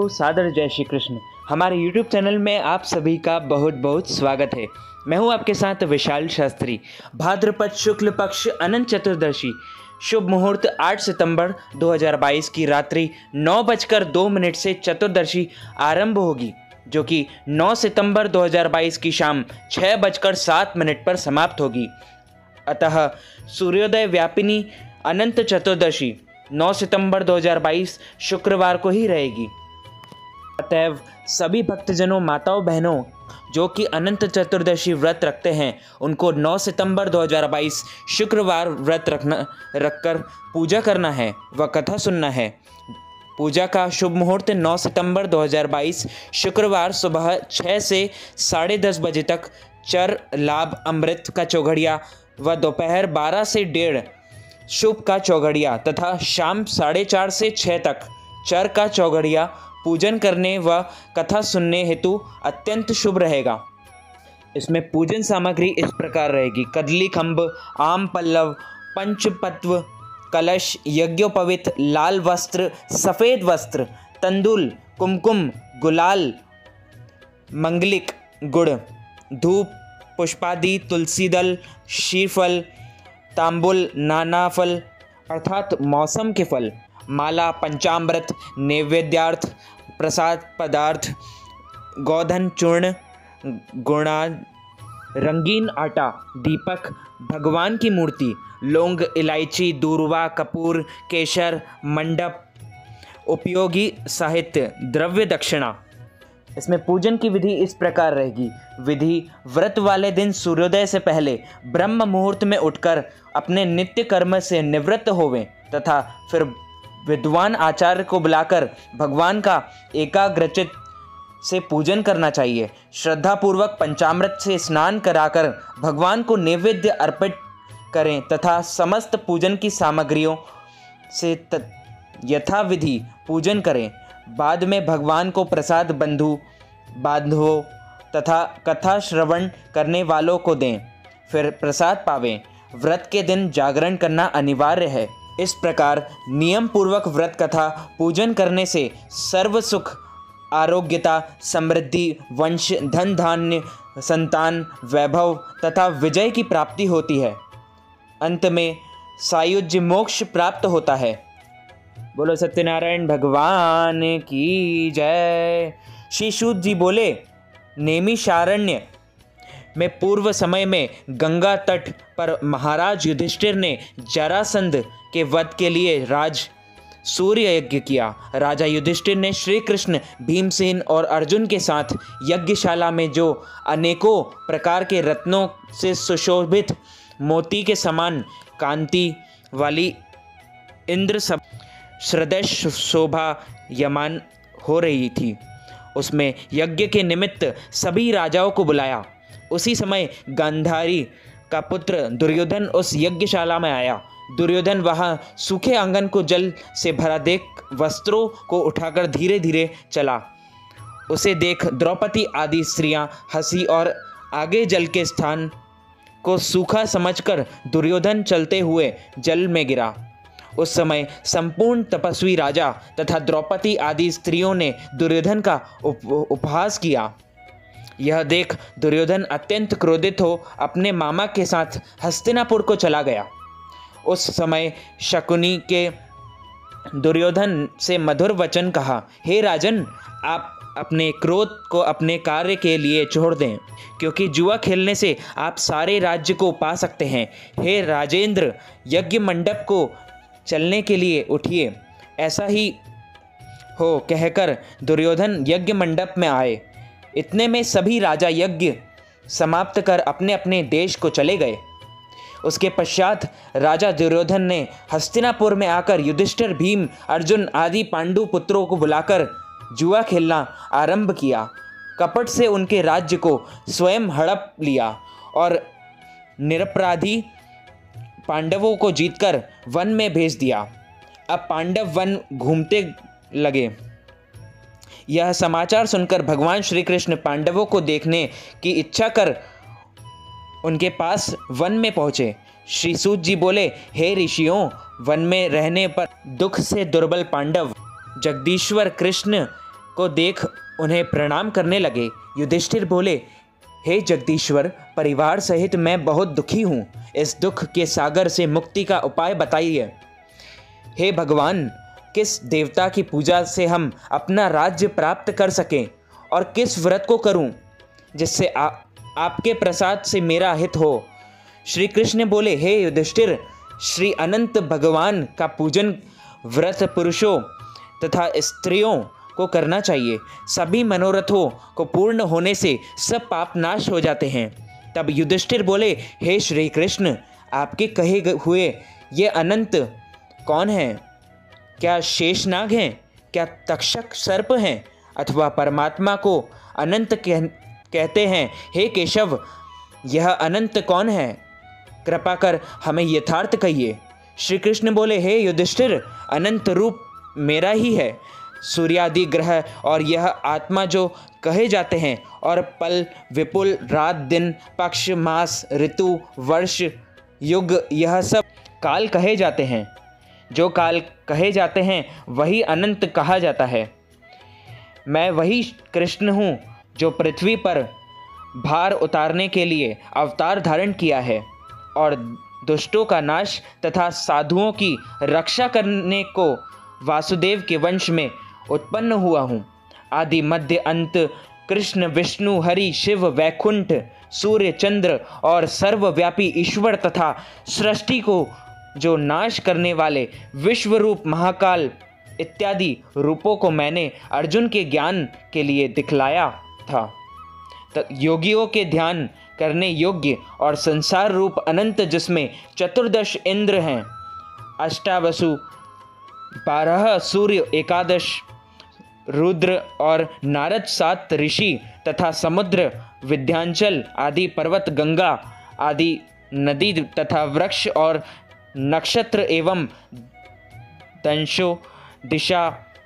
सादर जय श्री कृष्ण। हमारे YouTube चैनल में आप सभी का बहुत बहुत स्वागत है। मैं हूं आपके साथ विशाल शास्त्री। भाद्रपद शुक्ल पक्ष अनंत चतुर्दशी शुभ मुहूर्त 8 सितंबर 2022 की रात्रि 9:02 से चतुर्दशी आरंभ होगी, जो कि 9 सितंबर 2022 की शाम 6:07 पर समाप्त होगी। अतः सूर्योदय व्यापिनी अनंत चतुर्दशी 9 सितंबर 2022 शुक्रवार को ही रहेगी। अतएव सभी भक्तजनों, माताओं, बहनों जो कि अनंत चतुर्दशी व्रत रखते हैं, उनको 9 सितंबर 2022 शुक्रवार व्रत रखकर पूजा करना है व कथा सुनना है। पूजा का शुभ मुहूर्त 9 सितंबर 2022 शुक्रवार सुबह 6 से 10:30 बजे तक चर लाभ अमृत का चौघड़िया व दोपहर 12 से 1:30 शुभ का चौघड़िया तथा शाम 4:30 से 6 तक चर का चौघड़िया पूजन करने व कथा सुनने हेतु अत्यंत शुभ रहेगा। इसमें पूजन सामग्री इस प्रकार रहेगी: कदली खंभ, आम पल्लव, पंचपत्व, कलश, यज्ञोपवीत, लाल वस्त्र, सफ़ेद वस्त्र, तंदूल, कुमकुम, गुलाल, मंगलिक, गुड़, धूप, पुष्पादि, तुलसी दल, श्रीफल, तांबुल, नाना फल अर्थात मौसम के फल, माला, पंचामृत, नैवेद्यार्थ, प्रसाद पदार्थ, गोधन चूर्ण, गुणा, रंगीन आटा, दीपक, भगवान की मूर्ति, लौंग, इलायची, दूर्वा, कपूर, केशर, मंडप, उपयोगी साहित्य, द्रव्य दक्षिणा। इसमें पूजन की विधि इस प्रकार रहेगी। विधि: व्रत वाले दिन सूर्योदय से पहले ब्रह्म मुहूर्त में उठकर अपने नित्य कर्म से निवृत्त होवें तथा फिर विद्वान आचार्य को बुलाकर भगवान का एकाग्रचित से पूजन करना चाहिए। श्रद्धापूर्वक पंचामृत से स्नान कराकर भगवान को नैवेद्य अर्पित करें तथा समस्त पूजन की सामग्रियों से यथाविधि पूजन करें। बाद में भगवान को प्रसाद बंधु बांधवों तथा कथा श्रवण करने वालों को दें, फिर प्रसाद पावें। व्रत के दिन जागरण करना अनिवार्य है। इस प्रकार नियम पूर्वक व्रत कथा पूजन करने से सर्व सुख, आरोग्यता, समृद्धि, वंश, धन धान्य, संतान, वैभव तथा विजय की प्राप्ति होती है। अंत में सायुज्य मोक्ष प्राप्त होता है। बोलो सत्यनारायण भगवान की जय। श्री सूत जी बोले, नैमिषारण्य में पूर्व समय में गंगा तट पर महाराज युधिष्ठिर ने जरासंध के वध के लिए राज सूर्य यज्ञ किया। राजा युधिष्ठिर ने श्री कृष्ण, भीमसेन और अर्जुन के साथ यज्ञशाला में जो अनेकों प्रकार के रत्नों से सुशोभित मोती के समान कांति वाली इंद्र सब श्रदेश शोभा यमान हो रही थी, उसमें यज्ञ के निमित्त सभी राजाओं को बुलाया। उसी समय गांधारी का पुत्र दुर्योधन उस यज्ञशाला में आया। दुर्योधन वहां सूखे आंगन को जल से भरा देख वस्त्रों को उठाकर धीरे धीरे चला। उसे देख द्रौपदी आदि स्त्रियां हंसी और आगे जल के स्थान को सूखा समझकर दुर्योधन चलते हुए जल में गिरा। उस समय संपूर्ण तपस्वी राजा तथा द्रौपदी आदि स्त्रियों ने दुर्योधन का उपहास किया। यह देख दुर्योधन अत्यंत क्रोधित हो अपने मामा के साथ हस्तिनापुर को चला गया। उस समय शकुनी के दुर्योधन से मधुर वचन कहा, हे राजन, आप अपने क्रोध को अपने कार्य के लिए छोड़ दें, क्योंकि जुआ खेलने से आप सारे राज्य को पा सकते हैं। हे राजेंद्र, यज्ञ मंडप को चलने के लिए उठिए। ऐसा ही हो कहकर दुर्योधन यज्ञ मंडप में आए। इतने में सभी राजा यज्ञ समाप्त कर अपने अपने देश को चले गए। उसके पश्चात राजा दुर्योधन ने हस्तिनापुर में आकर युधिष्ठिर, भीम, अर्जुन आदि पांडु पुत्रों को बुलाकर जुआ खेलना आरंभ किया। कपट से उनके राज्य को स्वयं हड़प लिया और निरपराधी पांडवों को जीतकर वन में भेज दिया। अब पांडव वन घूमते लगे। यह समाचार सुनकर भगवान श्री कृष्ण पांडवों को देखने की इच्छा कर उनके पास वन में पहुँचे। श्री सूत जी बोले, हे ऋषियों, वन में रहने पर दुख से दुर्बल पांडव जगदीश्वर कृष्ण को देख उन्हें प्रणाम करने लगे। युधिष्ठिर बोले, हे जगदीश्वर, परिवार सहित मैं बहुत दुखी हूँ। इस दुख के सागर से मुक्ति का उपाय बताइए। हे भगवान, किस देवता की पूजा से हम अपना राज्य प्राप्त कर सकें और किस व्रत को करूं जिससे आपके प्रसाद से मेरा हित हो। श्री कृष्ण बोले, हे युधिष्ठिर, श्री अनंत भगवान का पूजन व्रत पुरुषों तथा स्त्रियों को करना चाहिए। सभी मनोरथों को पूर्ण होने से सब पाप नाश हो जाते हैं। तब युधिष्ठिर बोले, हे श्री कृष्ण, आपके कहे हुए ये अनंत कौन हैं? क्या शेषनाग हैं? क्या तक्षक सर्प हैं? अथवा परमात्मा को अनंत कहते हैं? हे केशव, यह अनंत कौन है? कृपा कर हमें यथार्थ कहिए। श्री कृष्ण बोले, हे युधिष्ठिर, अनंत रूप मेरा ही है। सूर्यादि ग्रह और यह आत्मा जो कहे जाते हैं, और पल, विपुल, रात, दिन, पक्ष, मास, ऋतु, वर्ष, युग, यह सब काल कहे जाते हैं। जो काल कहे जाते हैं वही अनंत कहा जाता है। मैं वही कृष्ण हूँ जो पृथ्वी पर भार उतारने के लिए अवतार धारण किया है और दुष्टों का नाश तथा साधुओं की रक्षा करने को वासुदेव के वंश में उत्पन्न हुआ हूँ। आदि मध्य अंत कृष्ण, विष्णु, हरि, शिव, वैकुंठ, सूर्य, चंद्र और सर्वव्यापी ईश्वर तथा सृष्टि को जो नाश करने वाले विश्व रूप महाकाल इत्यादि रूपों को मैंने अर्जुन के ज्ञान के लिए दिखलाया था। योगियों के ध्यान करने योग्य और संसार रूप अनंत, जिसमें 14 इंद्र हैं, अष्टावसु, 12 सूर्य, 11 रुद्र और नारद, 7 ऋषि तथा समुद्र, विंध्याचल आदि पर्वत, गंगा आदि नदी तथा वृक्ष और नक्षत्र एवं दंशो, दिशा,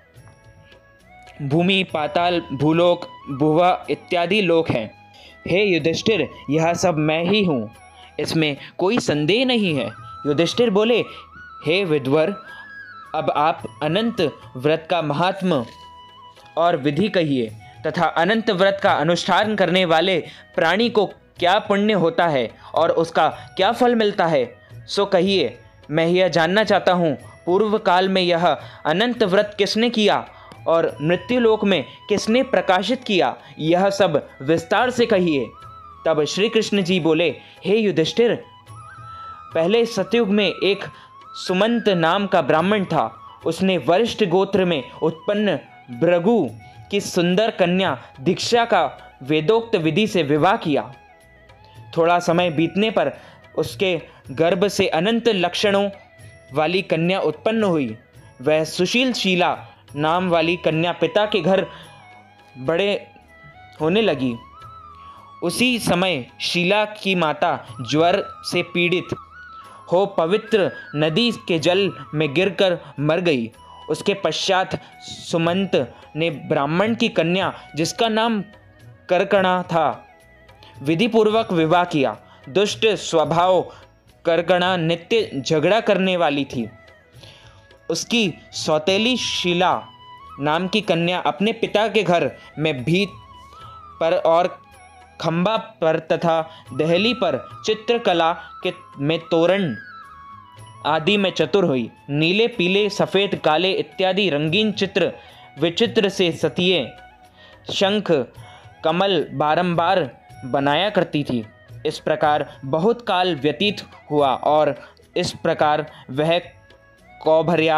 भूमि, पाताल, भूलोक, भुवा इत्यादि लोक हैं। हे युधिष्ठिर, यह सब मैं ही हूँ, इसमें कोई संदेह नहीं है। युधिष्ठिर बोले, हे विद्वर, अब आप अनंत व्रत का महात्म और विधि कहिए तथा अनंत व्रत का अनुष्ठान करने वाले प्राणी को क्या पुण्य होता है और उसका क्या फल मिलता है, सो कहिए। मैं यह जानना चाहता हूँ, पूर्व काल में यह अनंत व्रत किसने किया और मृत्युलोक में किसने प्रकाशित किया, यह सब विस्तार से कहिए। तब श्री कृष्ण जी बोले, हे युधिष्ठिर, पहले सतयुग में एक सुमंत नाम का ब्राह्मण था। उसने वरिष्ठ गोत्र में उत्पन्न भृगु की सुंदर कन्या दीक्षा का वेदोक्त विधि से विवाह किया। थोड़ा समय बीतने पर उसके गर्भ से अनंत लक्षणों वाली कन्या उत्पन्न हुई। वह सुशील शीला नाम वाली कन्या पिता के घर बड़े होने लगी। उसी समय शीला की माता ज्वर से पीड़ित हो पवित्र नदी के जल में गिरकर मर गई। उसके पश्चात सुमंत ने ब्राह्मण की कन्या, जिसका नाम करकणा था, विधिपूर्वक विवाह किया। दुष्ट स्वभाव करकणा नित्य झगड़ा करने वाली थी। उसकी सौतेली शीला नाम की कन्या अपने पिता के घर में भीत पर और खंबा पर तथा दहली पर चित्रकला के में तोरण आदि में चतुर हुई। नीले, पीले, सफ़ेद, काले इत्यादि रंगीन चित्र विचित्र से सतिये, शंख, कमल बारंबार बनाया करती थी। इस प्रकार बहुत काल व्यतीत हुआ और इस प्रकार वह कौभर्या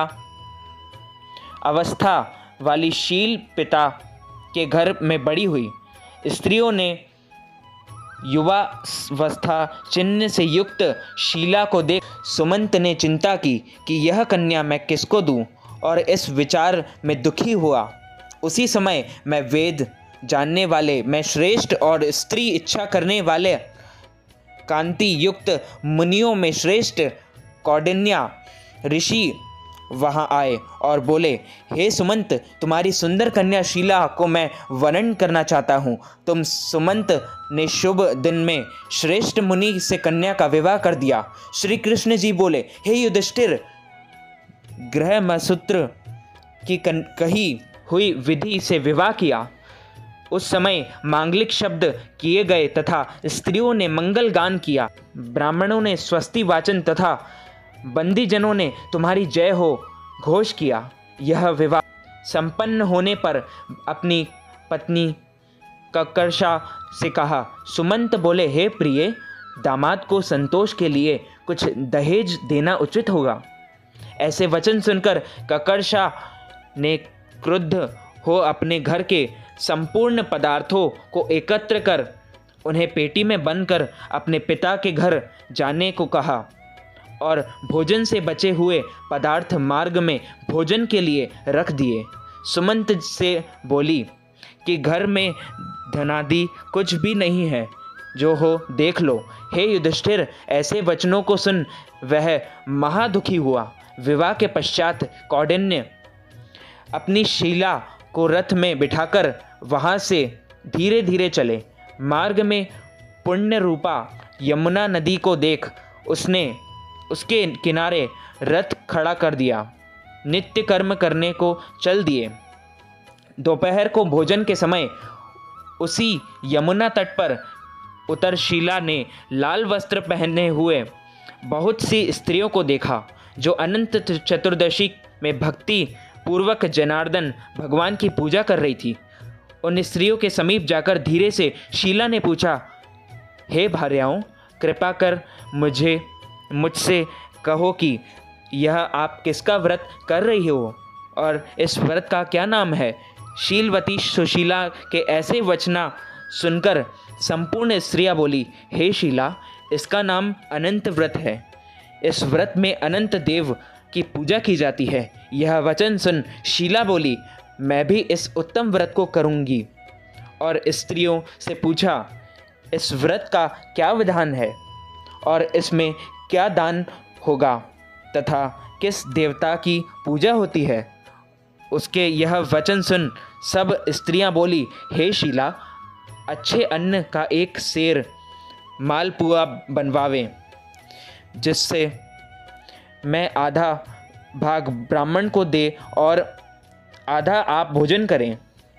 अवस्था वाली शील पिता के घर में बड़ी हुई। स्त्रियों ने युवावस्था चिन्ह से युक्त शीला को देख सुमंत ने चिंता की कि यह कन्या मैं किसको दूं, और इस विचार में दुखी हुआ। उसी समय मैं वेद जानने वाले, मैं श्रेष्ठ और स्त्री इच्छा करने वाले कांति युक्त मुनियों में श्रेष्ठ कौंडिन्या ऋषि वहाँ आए और बोले, हे सुमंत, तुम्हारी सुंदर कन्या शीला को मैं वर्णन करना चाहता हूँ। तुम सुमंत ने शुभ दिन में श्रेष्ठ मुनि से कन्या का विवाह कर दिया। श्री कृष्ण जी बोले, हे युधिष्ठिर, ग्रह सूत्र की कही हुई विधि से विवाह किया। उस समय मांगलिक शब्द किए गए तथा स्त्रियों ने मंगल गान किया। ब्राह्मणों ने स्वस्ति वाचन तथा बंदीजनों ने तुम्हारी जय हो घोष किया। यह विवाह संपन्न होने पर अपनी पत्नी ककर्षा से कहा। सुमंत बोले, हे प्रिय, दामाद को संतोष के लिए कुछ दहेज देना उचित होगा। ऐसे वचन सुनकर ककर्षा ने क्रुद्ध हो अपने घर के संपूर्ण पदार्थों को एकत्र कर उन्हें पेटी में बंद कर अपने पिता के घर जाने को कहा और भोजन से बचे हुए पदार्थ मार्ग में भोजन के लिए रख दिए। सुमंत से बोली कि घर में धनादि कुछ भी नहीं है, जो हो देख लो। हे युधिष्ठिर, ऐसे वचनों को सुन वह महादुखी हुआ। विवाह के पश्चात कौंडिन्य अपनी शीला को रथ में बिठाकर वहाँ से धीरे धीरे चले। मार्ग में पुण्य रूपा यमुना नदी को देख उसने उसके किनारे रथ खड़ा कर दिया। नित्य कर्म करने को चल दिए। दोपहर को भोजन के समय उसी यमुना तट पर उतर शीला ने लाल वस्त्र पहने हुए बहुत सी स्त्रियों को देखा, जो अनंत चतुर्दशी में भक्ति पूर्वक जनार्दन भगवान की पूजा कर रही थी। उन स्त्रियों के समीप जाकर धीरे से शीला ने पूछा, हे भार्याओं, कृपा कर मुझसे कहो कि यह आप किसका व्रत कर रही हो और इस व्रत का क्या नाम है। शीलवती सुशीला के ऐसे वचना सुनकर संपूर्ण स्त्रियां बोली, हे शीला, इसका नाम अनंत व्रत है। इस व्रत में अनंत देव की पूजा की जाती है। यह वचन सुन शीला बोली, मैं भी इस उत्तम व्रत को करूंगी। और स्त्रियों से पूछा, इस व्रत का क्या विधान है और इसमें क्या दान होगा तथा किस देवता की पूजा होती है। उसके यह वचन सुन सब स्त्रियां बोली, हे शीला, अच्छे अन्न का एक सेर मालपुआ बनवावें, जिससे मैं आधा भाग ब्राह्मण को दे और आधा आप भोजन करें।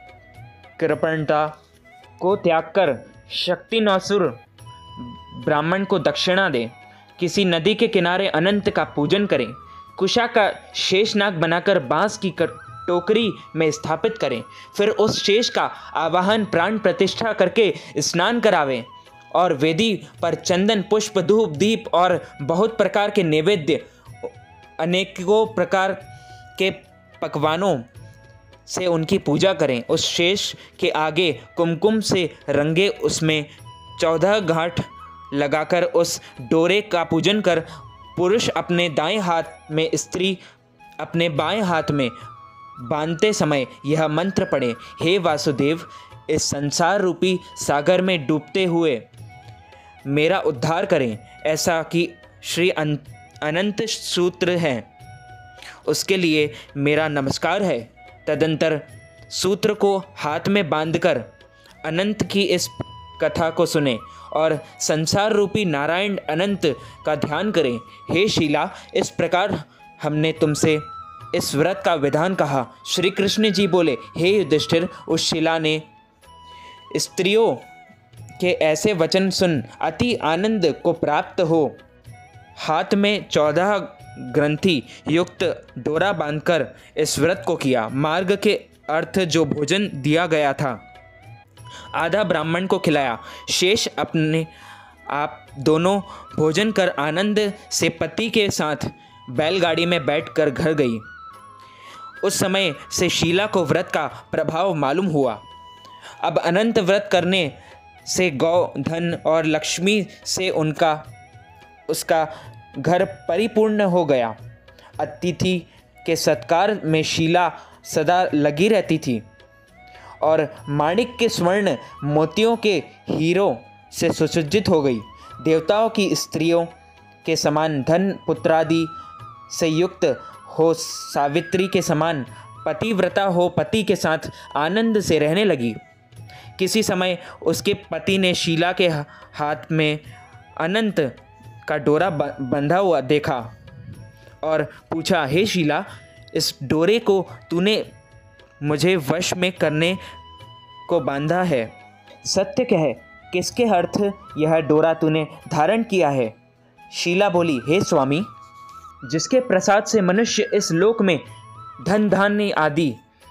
कृपणता को त्याग कर शक्तिनासुर ब्राह्मण को दक्षिणा दें। किसी नदी के किनारे अनंत का पूजन करें। कुशा का शेषनाग बनाकर बांस की टोकरी में स्थापित करें। फिर उस शेष का आवाहन प्राण प्रतिष्ठा करके स्नान करावें और वेदी पर चंदन, पुष्प, धूप, दीप और बहुत प्रकार के नैवेद्य, अनेकों प्रकार के पकवानों से उनकी पूजा करें। उस शेष के आगे कुमकुम से रंगे उसमें 14 गांठ लगाकर उस डोरे का पूजन कर पुरुष अपने दाएं हाथ में, स्त्री अपने बाएं हाथ में बांधते समय यह मंत्र पढ़े, हे वासुदेव, इस संसार रूपी सागर में डूबते हुए मेरा उद्धार करें। ऐसा कि श्री अनंत सूत्र है, उसके लिए मेरा नमस्कार है। तदंतर सूत्र को हाथ में बांधकर अनंत की इस कथा को सुने और संसार रूपी नारायण अनंत का ध्यान करें। हे शीला, इस प्रकार हमने तुमसे इस व्रत का विधान कहा। श्री कृष्ण जी बोले, हे युधिष्ठिर, उस शीला ने स्त्रियों के ऐसे वचन सुन अति आनंद को प्राप्त हो हाथ में 14 ग्रंथि युक्त डोरा बांधकर इस व्रत को किया। मार्ग के अर्थ जो भोजन दिया गया था आधा ब्राह्मण को खिलाया, शेष अपने आप दोनों भोजन कर आनंद से पति के साथ बैलगाड़ी में बैठकर घर गई। उस समय से शीला को व्रत का प्रभाव मालूम हुआ। अब अनंत व्रत करने से गौ, धन और लक्ष्मी से उसका घर परिपूर्ण हो गया। अतिथि के सत्कार में शीला सदा लगी रहती थी और माणिक के स्वर्ण मोतियों के हीरों से सुसज्जित हो गई। देवताओं की स्त्रियों के समान धन पुत्रादि से युक्त हो, सावित्री के समान पतिव्रता हो, पति के साथ आनंद से रहने लगी। किसी समय उसके पति ने शीला के हाथ में अनंत का डोरा बंधा हुआ देखा और पूछा, हे शीला, इस डोरे को तूने मुझे वश में करने को बांधा है। सत्य कह, किसके अर्थ यह डोरा तूने धारण किया है? शीला बोली, हे स्वामी, जिसके प्रसाद से मनुष्य इस लोक में धन धान्य आदि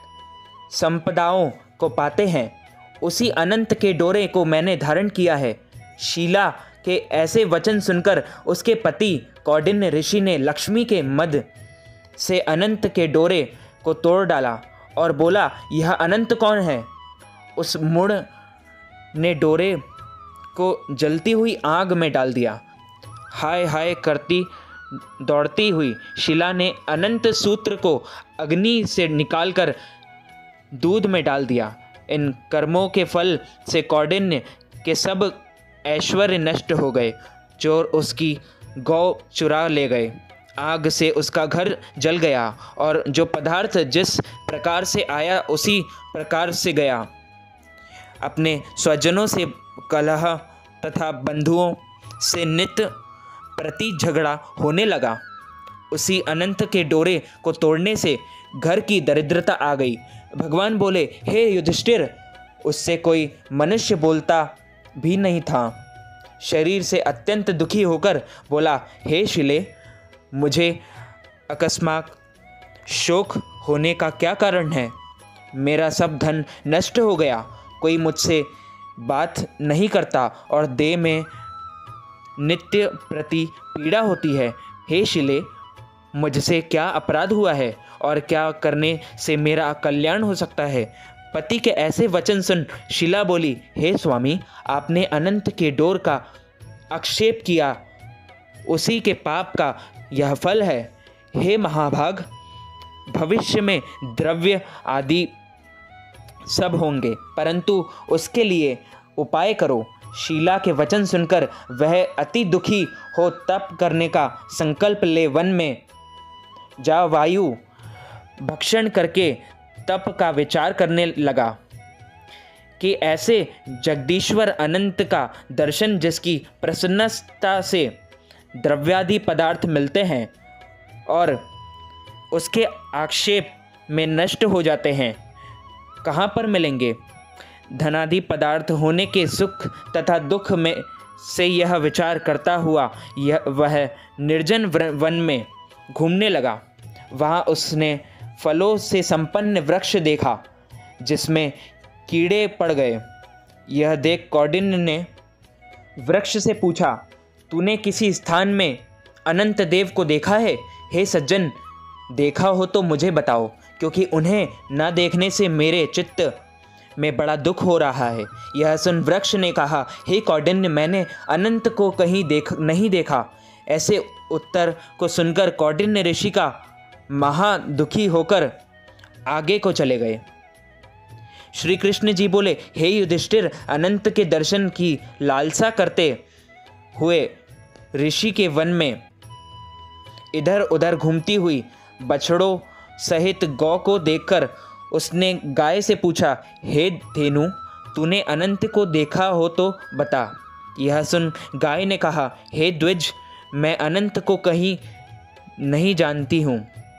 संपदाओं को पाते हैं, उसी अनंत के डोरे को मैंने धारण किया है। शीला के ऐसे वचन सुनकर उसके पति कौंडिन्य ऋषि ने लक्ष्मी के मद से अनंत के डोरे को तोड़ डाला और बोला, यह अनंत कौन है? उस मूढ़ ने डोरे को जलती हुई आग में डाल दिया। हाय हाय करती दौड़ती हुई शीला ने अनंत सूत्र को अग्नि से निकालकर दूध में डाल दिया। इन कर्मों के फल से कौंडिन्य के सब ऐश्वर्य नष्ट हो गए। चोर उसकी गौ चुरा ले गए, आग से उसका घर जल गया और जो पदार्थ जिस प्रकार से आया उसी प्रकार से गया। अपने स्वजनों से कलह तथा बंधुओं से नित्य प्रति झगड़ा होने लगा। उसी अनंत के डोरे को तोड़ने से घर की दरिद्रता आ गई। भगवान बोले, हे युधिष्ठिर, उससे कोई मनुष्य बोलता भी नहीं था। शरीर से अत्यंत दुखी होकर बोला, हे शिले, मुझे अकस्मात शोक होने का क्या कारण है? मेरा सब धन नष्ट हो गया, कोई मुझसे बात नहीं करता और देह में नित्य प्रति पीड़ा होती है। हे शिले, मुझसे क्या अपराध हुआ है और क्या करने से मेरा कल्याण हो सकता है? पति के ऐसे वचन सुन शीला बोली, हे स्वामी, आपने अनंत के डोर का आक्षेप किया, उसी के पाप का यह फल है। हे महाभाग, भविष्य में द्रव्य आदि सब होंगे, परंतु उसके लिए उपाय करो। शीला के वचन सुनकर वह अति दुखी हो तप करने का संकल्प ले वन में जा वायु भक्षण करके तप का विचार करने लगा कि ऐसे जगदीश्वर अनंत का दर्शन जिसकी प्रसन्नता से द्रव्यादि पदार्थ मिलते हैं और उसके आक्षेप में नष्ट हो जाते हैं, कहाँ पर मिलेंगे? धनादि पदार्थ होने के सुख तथा दुख में से यह विचार करता हुआ वह निर्जन वन में घूमने लगा। वहाँ उसने फलों से संपन्न वृक्ष देखा जिसमें कीड़े पड़ गए। यह देख कौंडिन्य ने वृक्ष से पूछा, तूने किसी स्थान में अनंत देव को देखा है? हे सज्जन, देखा हो तो मुझे बताओ, क्योंकि उन्हें न देखने से मेरे चित्त में बड़ा दुख हो रहा है। यह सुन वृक्ष ने कहा, हे कौंडिन्य, मैंने अनंत को कहीं नहीं देखा। ऐसे उत्तर को सुनकर कौंडिन्य ऋषि का महा दुखी होकर आगे को चले गए। श्री कृष्ण जी बोले, हे युधिष्ठिर, अनंत के दर्शन की लालसा करते हुए ऋषि के वन में इधर उधर घूमती हुई बछड़ों सहित गौ को देखकर उसने गाय से पूछा, हे धेनु, तूने अनंत को देखा हो तो बता। यह सुन गाय ने कहा, हे द्विज, मैं अनंत को कहीं नहीं जानती हूँ।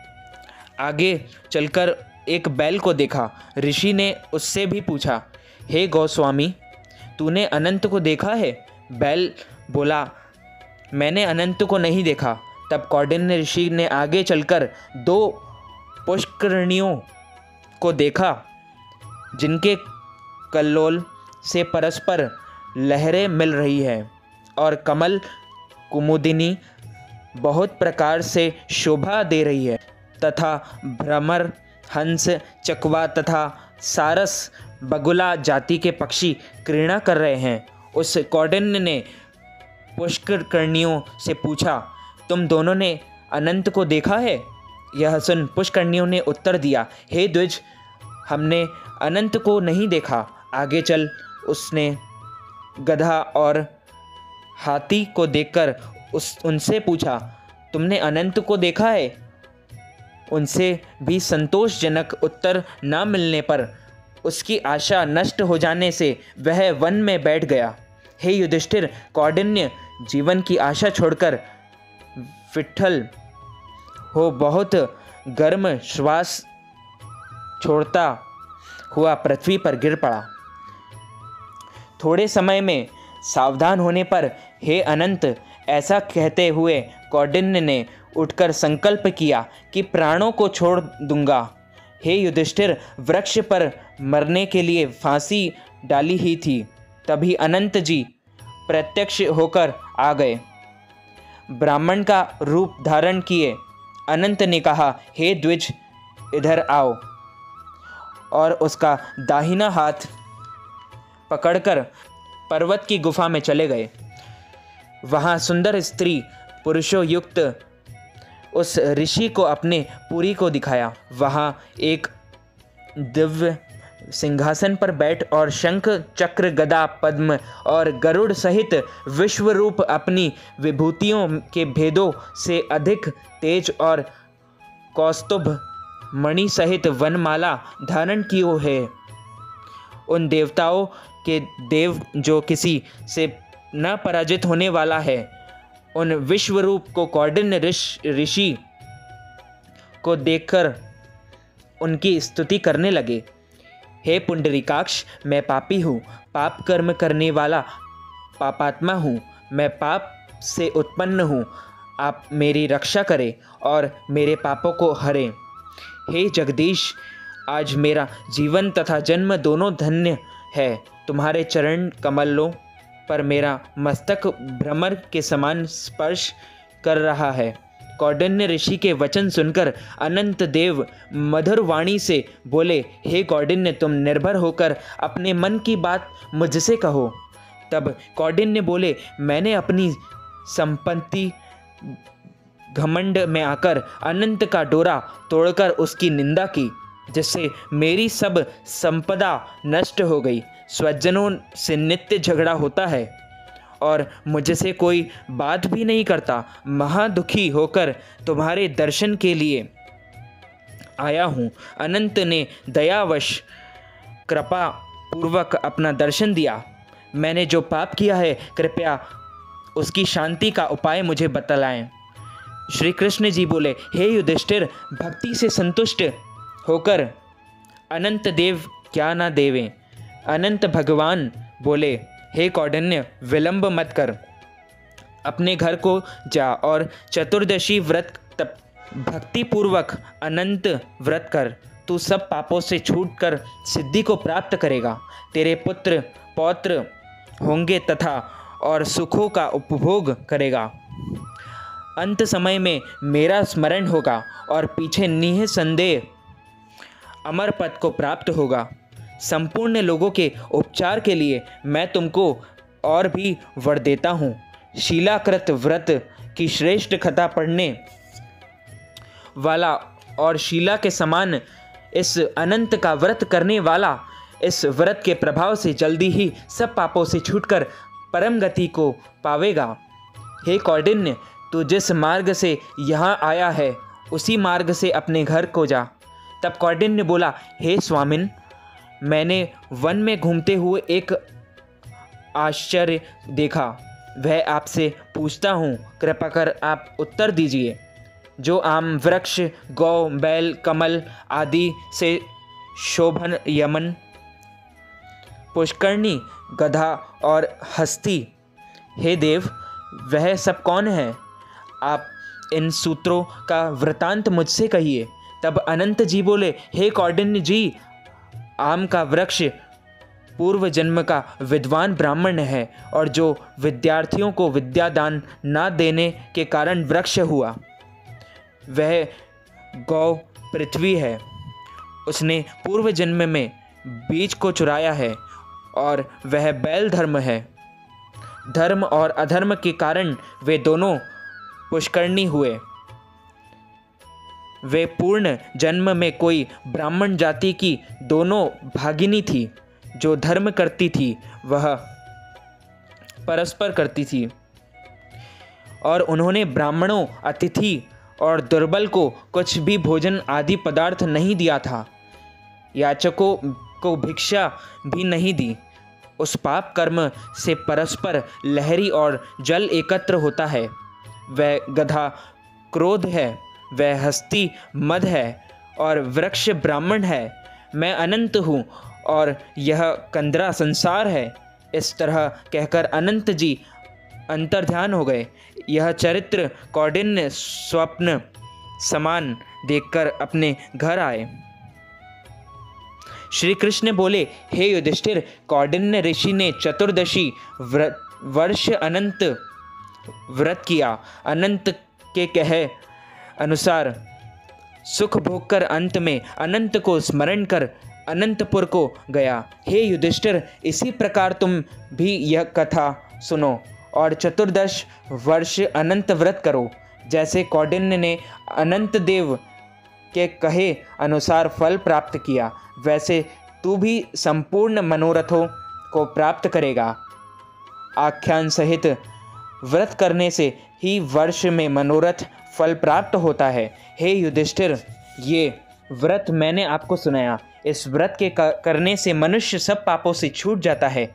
आगे चलकर एक बैल को देखा। ऋषि ने उससे भी पूछा, हे गौस्वामी, तूने अनंत को देखा है? बैल बोला, मैंने अनंत को नहीं देखा। तब कौंडिन्य ऋषि ने आगे चलकर 2 पुष्करणियों को देखा जिनके कल्लोल से परस्पर लहरें मिल रही है और कमल कुमुदिनी बहुत प्रकार से शोभा दे रही है तथा भ्रमर, हंस, चकवा तथा सारस बगुला जाति के पक्षी क्रीड़ा कर रहे हैं। उस कौंडिन्य ने पुष्करणियों से पूछा, तुम दोनों ने अनंत को देखा है? यह सुन पुष्करणियों ने उत्तर दिया, हे द्विज, हमने अनंत को नहीं देखा। आगे चल उसने गधा और हाथी को देखकर उनसे पूछा, तुमने अनंत को देखा है? उनसे भी संतोषजनक उत्तर न मिलने पर उसकी आशा नष्ट हो जाने से वह वन में बैठ गया। हे युधिष्ठिर, कौंडिन्य जीवन की आशा छोड़कर विट्ठल हो बहुत गर्म श्वास छोड़ता हुआ पृथ्वी पर गिर पड़ा। थोड़े समय में सावधान होने पर हे अनंत, ऐसा कहते हुए कौंडिन्य ने उठकर संकल्प किया कि प्राणों को छोड़ दूंगा। हे युधिष्ठिर, वृक्ष पर मरने के लिए फांसी डाली ही थी, तभी अनंत जी प्रत्यक्ष होकर आ गए। ब्राह्मण का रूप धारण किए अनंत ने कहा, हे द्विज, इधर आओ, और उसका दाहिना हाथ पकड़कर पर्वत की गुफा में चले गए। वहाँ सुंदर स्त्री पुरुषों युक्त उस ऋषि को अपने पुरी को दिखाया। वहाँ एक दिव्य सिंहासन पर बैठ और शंख चक्र गदा पद्म और गरुड़ सहित विश्वरूप अपनी विभूतियों के भेदों से अधिक तेज और कौस्तुभ मणि सहित वनमाला धारण किए है। उन देवताओं के देव जो किसी से न पराजित होने वाला है, उन विश्वरूप को कौंडिन्य ऋषि को देखकर उनकी स्तुति करने लगे। हे पुंडरीकाक्ष, मैं पापी हूँ, पाप कर्म करने वाला पापात्मा हूँ, मैं पाप से उत्पन्न हूँ। आप मेरी रक्षा करें और मेरे पापों को हरें। हे जगदीश, आज मेरा जीवन तथा जन्म दोनों धन्य है। तुम्हारे चरण कमलों पर मेरा मस्तक भ्रमर के समान स्पर्श कर रहा है। कौंडिन्य ऋषि के वचन सुनकर अनंत देव मधुर वाणी से बोले, हे कौंडिन्य, तुम निर्भर होकर अपने मन की बात मुझसे कहो। तब कौंडिन्य बोले, मैंने अपनी संपत्ति घमंड में आकर अनंत का डोरा तोड़कर उसकी निंदा की, जिससे मेरी सब संपदा नष्ट हो गई। स्वजनों से नित्य झगड़ा होता है और मुझसे कोई बात भी नहीं करता। महादुखी होकर तुम्हारे दर्शन के लिए आया हूँ। अनंत ने दयावश कृपा पूर्वक अपना दर्शन दिया। मैंने जो पाप किया है, कृपया उसकी शांति का उपाय मुझे बतलाएं। श्री कृष्ण जी बोले, हे युधिष्ठिर, भक्ति से संतुष्ट होकर अनंत देव क्या ना देवें। अनंत भगवान बोले, हे कौंडिन्य, विलंब मत कर, अपने घर को जा और चतुर्दशी व्रत भक्ति पूर्वक अनंत व्रत कर। तू सब पापों से छूटकर सिद्धि को प्राप्त करेगा। तेरे पुत्र पौत्र होंगे तथा और सुखों का उपभोग करेगा। अंत समय में मेरा स्मरण होगा और पीछे निःसंदेह अमर पद को प्राप्त होगा। संपूर्ण लोगों के उपचार के लिए मैं तुमको और भी वर देता हूँ। शीलाकृत व्रत की श्रेष्ठ कथा पढ़ने वाला और शीला के समान इस अनंत का व्रत करने वाला इस व्रत के प्रभाव से जल्दी ही सब पापों से छूटकर परम गति को पावेगा। हे कौंडिन्य, तू जिस मार्ग से यहाँ आया है उसी मार्ग से अपने घर को जा। तब कौंडिन्य बोला, हे स्वामिन, मैंने वन में घूमते हुए एक आश्चर्य देखा, वह आपसे पूछता हूँ, कृपा कर आप उत्तर दीजिए। जो आम वृक्ष, गौ, बैल, कमल आदि से शोभन यमन, पुष्करणी, गधा और हस्ती, हे देव, वह सब कौन है? आप इन सूत्रों का वृतांत मुझसे कहिए। तब अनंत जी बोले, हे कौंडिन्य जी, आम का वृक्ष पूर्व जन्म का विद्वान ब्राह्मण है और जो विद्यार्थियों को विद्यादान न देने के कारण वृक्ष हुआ। वह गौ पृथ्वी है, उसने पूर्व जन्म में बीज को चुराया है। और वह बैल धर्म है, धर्म और अधर्म के कारण वे दोनों पुष्करणी हुए। वे पूर्ण जन्म में कोई ब्राह्मण जाति की दोनों भागिनी थी। जो धर्म करती थी वह परस्पर करती थी और उन्होंने ब्राह्मणों, अतिथि और दुर्बल को कुछ भी भोजन आदि पदार्थ नहीं दिया था। याचकों को भिक्षा भी नहीं दी। उस पाप कर्म से परस्पर लहरी और जल एकत्र होता है। वह गधा क्रोध है, वह हस्ती मद है और वृक्ष ब्राह्मण है। मैं अनंत हूँ और यह कंदरा संसार है। इस तरह कहकर अनंत जी अंतर्ध्यान हो गए। यह चरित्र कौंडिन्य स्वप्न समान देखकर अपने घर आए। श्री कृष्ण बोले, हे युधिष्ठिर, कौंडिन्य ऋषि ने चतुर्दशी वर्ष अनंत व्रत किया। अनंत के कहे अनुसार सुख भोग कर अंत में अनंत को स्मरण कर अनंतपुर को गया। हे युधिष्ठिर, इसी प्रकार तुम भी यह कथा सुनो और चतुर्दश वर्ष अनंत व्रत करो। जैसे कौंडिन्य ने अनंत देव के कहे अनुसार फल प्राप्त किया, वैसे तू भी संपूर्ण मनोरथों को प्राप्त करेगा। आख्यान सहित व्रत करने से ही वर्ष में मनोरथ फल प्राप्त होता है। हे युधिष्ठिर, ये व्रत मैंने आपको सुनाया। इस व्रत के करने से मनुष्य सब पापों से छूट जाता है,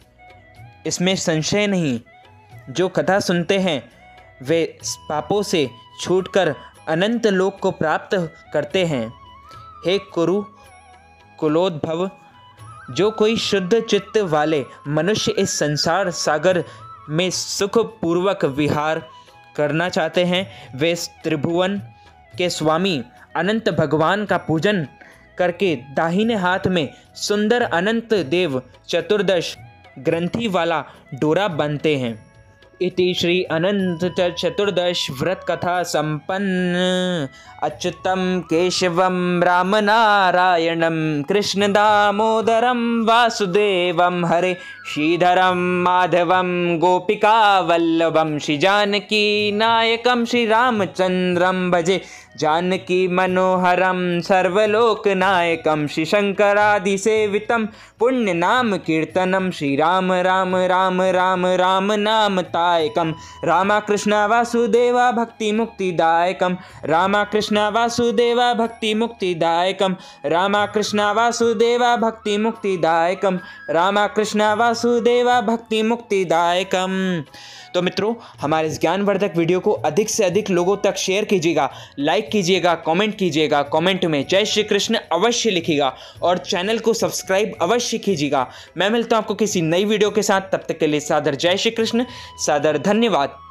इसमें संशय नहीं। जो कथा सुनते हैं वे पापों से छूटकर अनंत लोक को प्राप्त करते हैं। हे कुरु कुलोद्भव, जो कोई शुद्ध चित्त वाले मनुष्य इस संसार सागर में सुख पूर्वक विहार करना चाहते हैं, वे इस त्रिभुवन के स्वामी अनंत भगवान का पूजन करके दाहिने हाथ में सुंदर अनंत देव चतुर्दश ग्रंथि वाला डोरा बांधते हैं। इति श्री अनंत चतुर्दश व्रत कथा संपन्न। अच्युतम केशवम राम नारायणम कृष्ण दामोदरम वासुदेवम हरे श्रीधरम माधवम गोपिका वल्लभम श्री जानकी नायकम श्री रामचंद्रम भजे जानकी मनोहरम सर्वलोकनायकम श्री शंकरादिसेवितम पुण्य नाम कीर्तनम श्री राम राम राम राम राम नाम तायकम रामा कृष्ण वासुदेवा भक्ति मुक्तिदायकम रामा कृष्ण वासुदेवा भक्ति मुक्तिदायकम रामा कृष्ण वासुदेवा भक्ति मुक्तिदायकम रामा कृष्ण वासुदेवा भक्ति मुक्तिदायकम। तो मित्रों, हमारे इस ज्ञानवर्धक वीडियो को अधिक से अधिक लोगों तक शेयर कीजिएगा, लाइक कीजिएगा, कमेंट कीजिएगा। कमेंट में जय श्री कृष्ण अवश्य लिखिएगा और चैनल को सब्सक्राइब अवश्य कीजिएगा। मैं मिलता हूं आपको किसी नई वीडियो के साथ, तब तक के लिए सादर जय श्री कृष्ण, सादर धन्यवाद।